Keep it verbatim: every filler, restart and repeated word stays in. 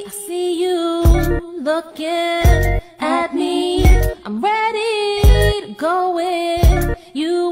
I see you looking at me. I'm ready to go with you.